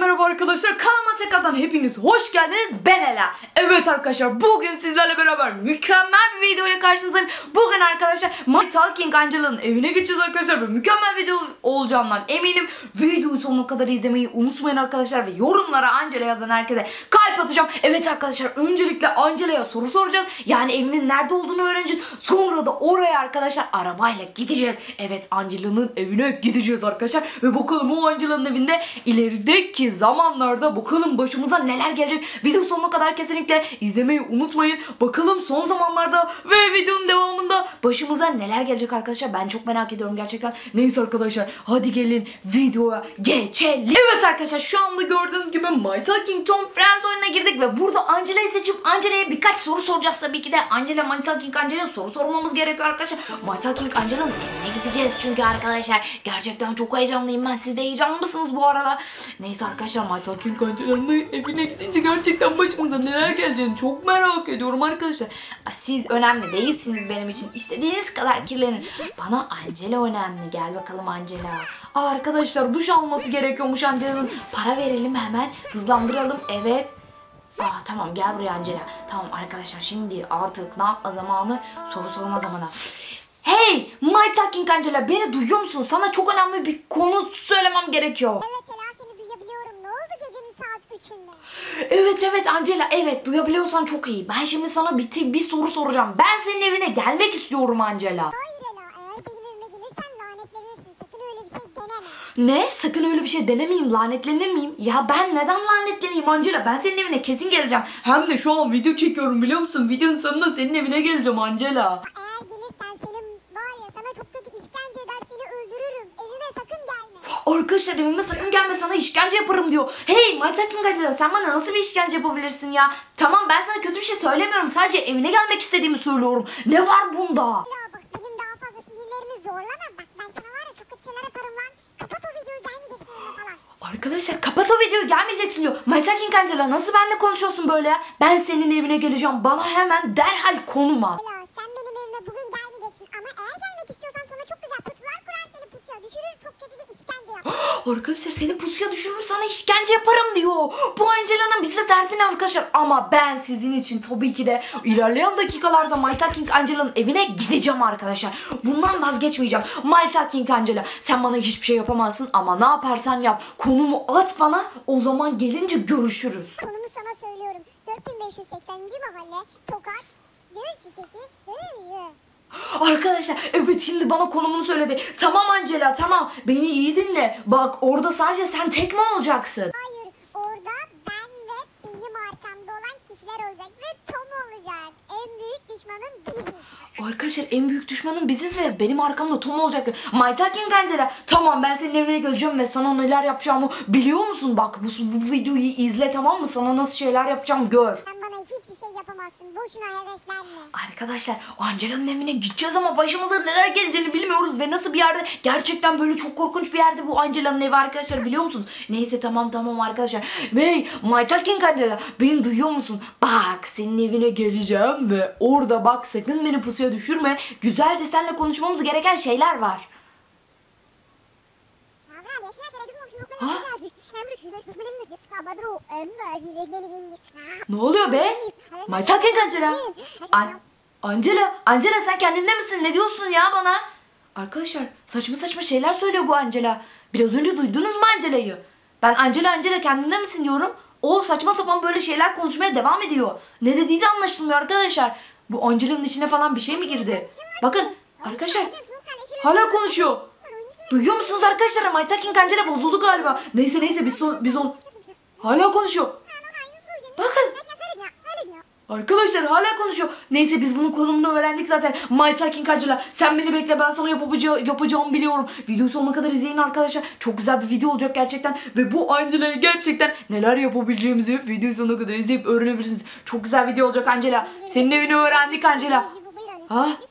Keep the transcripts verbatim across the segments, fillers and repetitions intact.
merhaba arkadaşlar, kanalıma tekrardan hepiniz hoş geldiniz. Ben Ela. Evet arkadaşlar, bugün sizlerle beraber mükemmel bir video ile karşınızdayım. Bugün arkadaşlar My Talking Angela'nın evine gideceğiz arkadaşlar ve mükemmel video olacağından eminim. Videoyu sonuna kadar izlemeyi unutmayın arkadaşlar ve yorumlara Angela yazan herkese kalp atacağım. Evet arkadaşlar, öncelikle Angela'ya soru soracağız. Yani evinin nerede olduğunu öğreneceğiz. Sonra da oraya arkadaşlar arabayla gideceğiz. Evet, Angela'nın evine gideceğiz arkadaşlar ve bakalım o Angela'nın evinde ilerideki zamanlarda bakalım başımıza neler gelecek. Video sonuna kadar kesinlikle izlemeyi unutmayın. Bakalım son zamanlarda ve videonun devamında başımıza neler gelecek arkadaşlar. Ben çok merak ediyorum gerçekten. Neyse arkadaşlar, hadi gelin videoya geçelim. Evet arkadaşlar, şu anda gördüğünüz gibi My Talking Tom Friends oyununa girdik ve burada Angela'yı seçip Angela'ya birkaç soru soracağız tabii ki de. Angela, My Talking Angela'ya soru sormamız gerekiyor arkadaşlar. My Talking Angela'nın evine gideceğiz çünkü arkadaşlar gerçekten çok heyecanlıyım ben. Siz de heyecanlı mısınız bu arada? Neyse arkadaşlar, My Talking Angela'nın evine gidince gerçekten başımıza neler geleceğini çok merak ediyorum arkadaşlar. Siz önemli değilsiniz benim için. İstediğiniz kadar kirlenin. Bana Angela önemli. Gel bakalım Angela. Aa, arkadaşlar duş alması gerekiyormuş Angela'nın. Para verelim hemen. Hızlandıralım. Evet. Aa, tamam, gel buraya Angela. Tamam arkadaşlar, şimdi artık ne yapma zamanı? Soru sorma zamanı. Hey My Talking Angela, beni duyuyor musun? Sana çok önemli bir konu söylemem gerekiyor. Evet Ela, seni duyabiliyorum. Ne oldu gecenin saat üçünde? Evet evet Angela, evet duyabiliyorsan çok iyi. Ben şimdi sana bir, bir soru soracağım. Ben senin evine gelmek istiyorum Angela. Hayır Ela, eğer benim evime gelirsen lanetlenirsin. Sakın öyle bir şey deneme. Ne? Sakın öyle bir şey denemeyeyim, lanetlenir miyim? Ya ben neden lanetleneyim Angela? Ben senin evine kesin geleceğim. Hem de şu an video çekiyorum, biliyor musun? Videonun sonunda senin evine geleceğim Angela. Eğer gelirsen senin var ya, sana çok kötü işkence eder, seni öldürürüm. Evime sakın gelme. Arkadaşlar, evime sakın gelme, sana işkence yaparım diyor. Hey My Talking Angela, sen bana nasıl bir işkence yapabilirsin ya? Tamam, ben sana kötü bir şey söylemiyorum. Sadece evine gelmek istediğimi söylüyorum. Ne var bunda? Ela bak, benim daha fazla sinirlerimi zorlama. Bak ben sana var ya çok kötü şeyler yaparım lan. Kapat o videoyu, gelmeyeceksin evime falan. Arkadaşlar, kapat o videoyu, gelmeyeceksin diyor. My Talking Angela, nasıl benimle konuşuyorsun böyle ya? Ben senin evine geleceğim. Bana hemen derhal konum al. Ela sen benim evime bugün gelmeyeceksin. Ama eğer gelmek istiyorsan sana çok güzel pusular kurar, seni pusuya düşürür. Çok kötü bir işkence yapar. Arkadaşlar, seni pusuya düşürür, sana işkence yaparım diyor. Bu Angela'nın bizle derdi ne arkadaşlar? Ama ben sizin için tabii ki de ilerleyen dakikalarda My Talking Angela'nın evine gideceğim arkadaşlar. Bundan vazgeçmeyeceğim. My Talking Angela, sen bana hiçbir şey yapamazsın ama ne yaparsan yap, konumu at bana, o zaman gelince görüşürüz. Konumu sana söylüyorum. dört bin beş yüz sekseninci mahalle, sokak, Gül sitesi, Gül. Arkadaşlar, evet, şimdi bana konumunu söyledi. Tamam Angela, tamam, beni iyi dinle. Bak, orada sadece sen tek mi olacaksın? Hayır, orada ben ve benim arkamda olan kişiler olacak ve Tom olacak. En büyük düşmanım biziz. Arkadaşlar, en büyük düşmanım biziz ve benim arkamda Tom olacak. My Talking Angela, tamam, ben senin evine geleceğim ve sana neler yapacağımı biliyor musun? Bak, bu, bu videoyu izle, tamam mı? Sana nasıl şeyler yapacağım gör. Sen bana hiçbir şey yapamazsın. Boşuna heveslenme. Arkadaşlar, Angela'nın evine gideceğiz ama başımıza neler geleceğini bilmiyoruz ve nasıl bir yerde, gerçekten böyle çok korkunç bir yerde bu Angela'nın evi arkadaşlar, biliyor musunuz? Neyse, tamam tamam arkadaşlar. Hey My Talking Angela, beni duyuyor musun? Bak, senin evine geleceğim ve orada bak, sakın beni pusuya düşürme. Güzelce seninle konuşmamız gereken şeyler var. Ne oluyor be? My Talking Angela. An Angela, Angela sen kendinde misin? Ne diyorsun ya bana? Arkadaşlar, saçma saçma şeyler söylüyor bu Angela. Biraz önce duydunuz mu Angela'yı? Ben Angela Angela kendinde misin diyorum. O saçma sapan böyle şeyler konuşmaya devam ediyor. Ne dediği de anlaşılmıyor arkadaşlar. Bu Angela'nın içine falan bir şey mi girdi? Bakın arkadaşlar, hala konuşuyor. Duyuyor musunuz arkadaşlar? My Talking Angela bozuldu galiba. Neyse neyse, biz, so biz onu... Hala konuşuyor. Bakın. Arkadaşlar, hala konuşuyor. Neyse, biz bunun konumunu öğrendik zaten. My Talking Angela, sen beni bekle, ben sana yapacağı, yapacağımı biliyorum. Videoyu sonuna kadar izleyin arkadaşlar. Çok güzel bir video olacak gerçekten. Ve bu Angela'ya gerçekten neler yapabileceğimizi videoyu sonuna kadar izleyip öğrenebilirsiniz. Çok güzel video olacak Angela. Senin evini öğrendik Angela. Ha?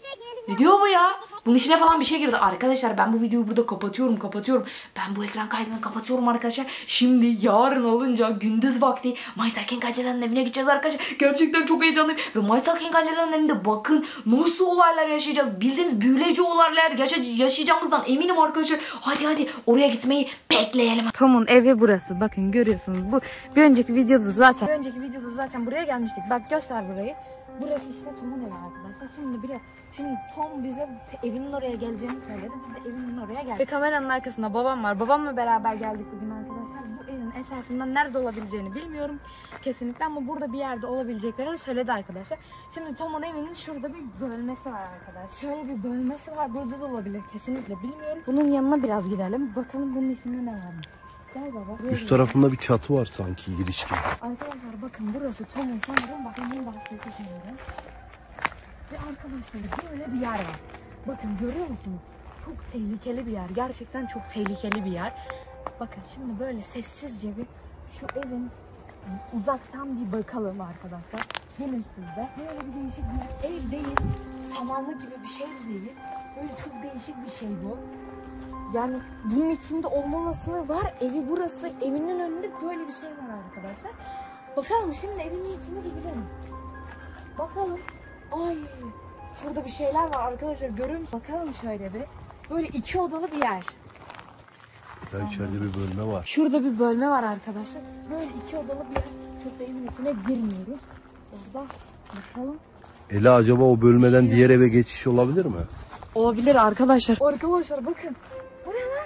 Ne diyor bu ya? Bunun içine falan bir şey girdi. Arkadaşlar ben bu videoyu burada kapatıyorum kapatıyorum. Ben bu ekran kaydını kapatıyorum arkadaşlar. Şimdi yarın olunca gündüz vakti My Talking Angela'nın evine gideceğiz arkadaşlar. Gerçekten çok heyecanlıyım. Ve My Talking Angela'nın evinde bakın nasıl olaylar yaşayacağız. Bildiğiniz büyüleyici olaylar yaşayacağımızdan eminim arkadaşlar. Hadi hadi oraya gitmeyi bekleyelim. Tom'un evi burası. Bakın görüyorsunuz. Bu bir önceki videoda zaten. Bir önceki videoda zaten buraya gelmiştik. Bak göster burayı. Burası işte Tom'un evi arkadaşlar. Şimdi bile şimdi Tom bize evinin oraya geleceğini söyledi. Biz de evinin oraya geldik. Ve kameranın arkasında babam var. Babamla beraber geldik bugün arkadaşlar. Bu evin etrafından nerede olabileceğini bilmiyorum kesinlikle ama burada bir yerde olabileceklerini söyledi arkadaşlar. Şimdi Tom'un evinin şurada bir bölmesi var arkadaşlar. Şöyle bir bölmesi var. Burada da olabilir kesinlikle bilmiyorum. Bunun yanına biraz gidelim. Bakalım bunun içinde ne var. Gel baba. Üst tarafında bir çatı var sanki giriş gibi. Arkadaşlar bakın burası Tom'un sanırım bakın bunun bahçesi şimdi. Ve arkadaşlar böyle bir yer var. Bakın görüyor musunuz? Çok tehlikeli bir yer. Gerçekten çok tehlikeli bir yer. Bakın şimdi böyle sessizce bir şu evin uzaktan bir bakalım arkadaşlar. Gelin siz de. Böyle bir değişik bir yer. Ev değil. Samanlık gibi bir şey değil. Böyle çok değişik bir şey bu. Yani bunun içinde olma olasılığı var. Evi burası. Evinin önünde böyle bir şey var arkadaşlar. Bakalım şimdi evinin içine bir gidelim. Bakalım. Ay. Şurada bir şeyler var arkadaşlar. Görüyor musunuz? Bakalım şöyle bir. Böyle iki odalı bir yer. Ya içeride bir bölme var. Şurada bir bölme var arkadaşlar. Böyle iki odalı bir yer. Çok da evin içine girmiyoruz. Orada bakalım. Ela acaba o bölmeden diğer eve geçiş olabilir mi? Olabilir arkadaşlar. Arkadaşlar bakın. Bu ne lan?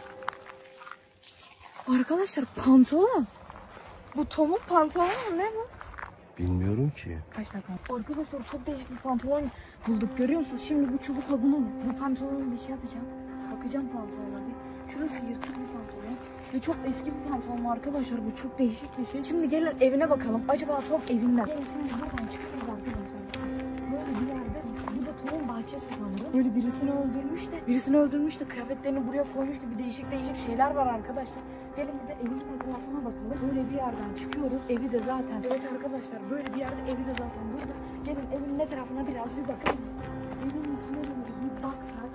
Arkadaşlar pantolon. Bu Tom'un pantolonu mu ne bu? Bilmiyorum ki. Kaç dakika? Arkadaşlar çok değişik bir pantolon bulduk görüyor musunuz? Şimdi bu çubukla bunu bu pantolonu bir şey yapacağım. Bakacağım pantolona bir. Şurası yırtık bir pantolon. Ve çok eski bir pantolon arkadaşlar. Bu çok değişik bir şey. Şimdi gelin evine bakalım. Acaba Tom evinde. Gelin şimdi buradan çıkıyoruz arkadaşlar. Böyle bir yerde. Bu da Tom'un bahçesi sanırım. Böyle birisini öldürmüş de. Birisini öldürmüş de kıyafetlerini buraya koymuş gibi değişik değişik şeyler var arkadaşlar. Gelin bir de evin etrafına bakalım. Böyle bir yerden çıkıyoruz. Evi de zaten. Evet arkadaşlar böyle bir yerde evi de zaten burada. Gelin evin ne tarafına biraz bir bakalım. Evin içine bir baksak.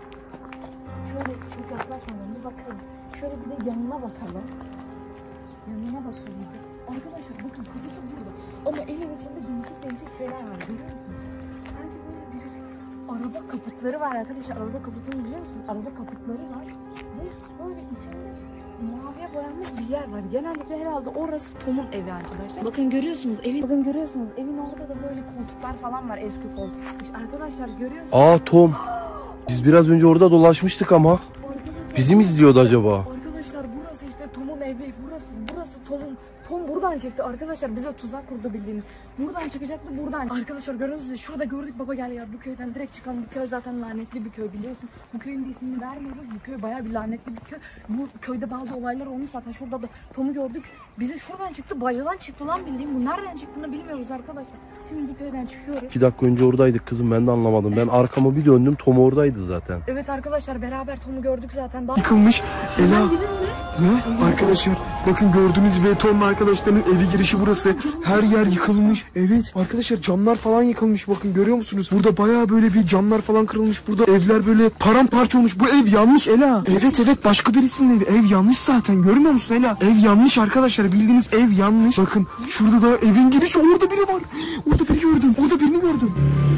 Şöyle çok yaklaşmadan bir bakalım. Şöyle bir de yanına bakalım. Yanına bakalım. Arkadaşlar bakın kapısı burada. Ama evin içinde değişik değişik şeyler var. Görüyor musunuz? Sanki böyle birisi araba kaputları var arkadaşlar. Araba kaputunu biliyor musunuz? Araba kaputları var. Ve böyle içinde maviye boyanmış bir yer var. Genellikle herhalde orası Tom'un evi arkadaşlar. Bakın görüyorsunuz evin. Bakın görüyorsunuz evin orada da böyle koltuklar falan var. Eski koltuk. Arkadaşlar görüyorsunuz. Aa Tom. Biz biraz önce orada dolaşmıştık ama. Bizi mi izliyordu acaba? Arkadaşlar burası işte Tom'un evi. Burası burası Tom'un. Tom buradan çıktı arkadaşlar, bize tuzak kurdu bildiğiniz. Buradan çıkacaktı buradan. Arkadaşlar görüyorsunuz ya, şurada gördük, baba gel ya bu köyden direkt çıkalım. Bu köy zaten lanetli bir köy biliyorsun. Bu köyün de ismini vermiyoruz. Bu köy bayağı bir lanetli bir köy. Bu köyde bazı olaylar olmuş zaten. Şurada da Tom'u gördük. Bize şuradan çıktı, bacadan çıktı lan bildiğin. Bu nereden çıktığını bilmiyoruz arkadaşlar. Şimdi bu köyden çıkıyoruz. İki dakika önce oradaydık kızım, ben de anlamadım. Ben arkamı bir döndüm, Tom oradaydı zaten. Evet arkadaşlar beraber Tom'u gördük zaten. Daha... Yıkılmış. Ela. Ne? Arkadaşlar bakın gördüğünüz gibi Tom arkadaşlarının evi girişi burası. Her yer yıkılmış. Evet arkadaşlar camlar falan yıkılmış, bakın görüyor musunuz? Burada bayağı böyle bir camlar falan kırılmış. Burada evler böyle paramparça olmuş. Bu ev yanmış Ela. Evet evet başka birisinin evi. Ev yanmış zaten, görmüyor musun Ela? Ev yanmış arkadaşlar, bildiğiniz ev yanmış. Bakın şurada da evin girişi, orada biri var. Orada biri gördüm. Orada birini gördüm.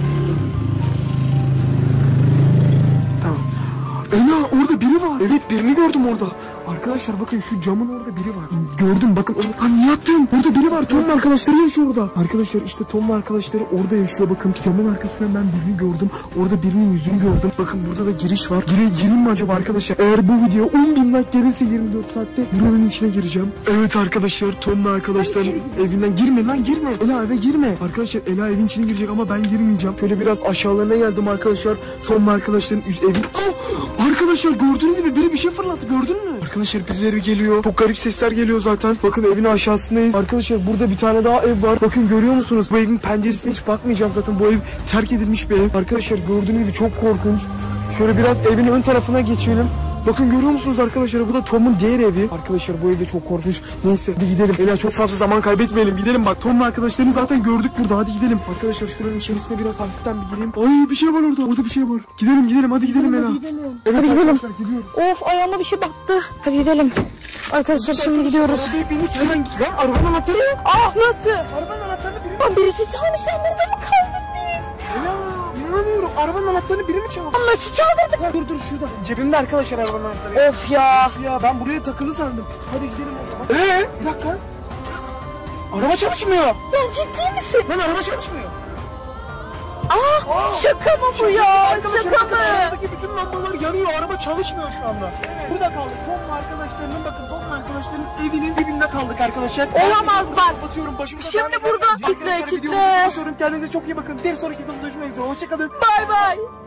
Tamam. Ela orada biri var. Evet birini gördüm orada. Arkadaşlar bakın şu camın orada biri var. Gördüm bakın onu. Lan niye attın? Orada biri var. Tom arkadaşları yaşıyor orada. Arkadaşlar işte Tom arkadaşları orada yaşıyor. Bakın camın arkasından ben birini gördüm. Orada birinin yüzünü gördüm. Bakın burada da giriş var. Gire, gireyim mi acaba arkadaşlar? Eğer bu video on bin like gelirse yirmi dört saatte buranın içine gireceğim. Evet arkadaşlar Tom'la arkadaşların evinden girme lan, girme. Ela eve girme. Arkadaşlar Ela evin içine girecek ama ben girmeyeceğim. Şöyle biraz aşağılarına geldim arkadaşlar. Tom'la arkadaşların üst evin. Oh! Arkadaşlar gördüğünüz gibi biri bir şey fırlattı, gördün mü? Arkadaşlar birileri geliyor. Çok garip sesler geliyor zaten. Bakın evin aşağısındayız. Arkadaşlar burada bir tane daha ev var. Bakın görüyor musunuz? Bu evin penceresine hiç bakmayacağım zaten. Bu ev terk edilmiş bir ev. Arkadaşlar gördüğünüz gibi çok korkunç. Şöyle biraz evin ön tarafına geçelim. Bakın görüyor musunuz arkadaşlar? Bu da Tom'un diğer evi. Arkadaşlar bu evde çok korkunç. Neyse hadi gidelim. Ela çok fazla zaman kaybetmeyelim. Gidelim bak. Tom'un arkadaşlarını zaten gördük burada. Hadi gidelim. Arkadaşlar şuranın içerisine biraz hafiften bir gireyim. Ay bir şey var orada. Orada bir şey var. Gidelim gidelim. Hadi gidelim Ela. Evet, Hadi gidelim. gidiyoruz. Of ayağıma bir şey battı. Hadi gidelim. Arkadaşlar şimdi gidiyoruz. Arabaya bindik hemen. Lan arabanın anahtarı yok. Ah nasıl? Arabanın anahtarını biri... Lan birisi çalmış lan, burada mı kaldık biz? Ela inanamıyorum. Arabanın anahtarını biri mi çaldı? Lan nasıl çaldırdık? Ya, dur dur şurada. Cebimde arkadaşlar arabanın anahtarı. Of ya. Of ya ben buraya takılı sandım. Hadi gidelim o zaman. Eee bir dakika. Araba çalışmıyor. Lan ciddi misin? Lan araba çalışmıyor. Aa, şaka mı bu ya? Arkadaşlar, Şaka bakın, mı? arabadaki bütün lambalar yanıyor. Araba çalışmıyor şu anda. Burada kaldık. Tom ve arkadaşlarının bakın Tom ve arkadaşlarının evinin dibinde kaldık arkadaşlar. Olamaz bak. Kapatıyorum başımıza. Şimdi daha ne burada. gelmeyecek. Kitle, Arkadaşlar, kitle. videomuzu kapatıyorum. Kendinize çok iyi bakın. Bir sonraki videomuzda görüşmek üzere. Hoşçakalın. Bay bay.